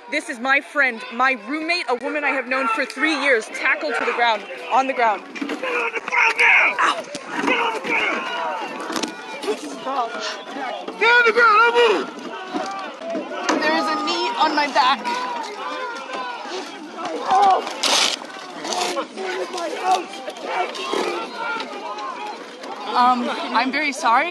This is my friend, my roommate, a woman I have known for 3 years, tackled to the ground, on the ground. Get on the ground now! Ow! Get on the ground! Get on the ground, I'll move! There is a knee on my back. I'm very sorry.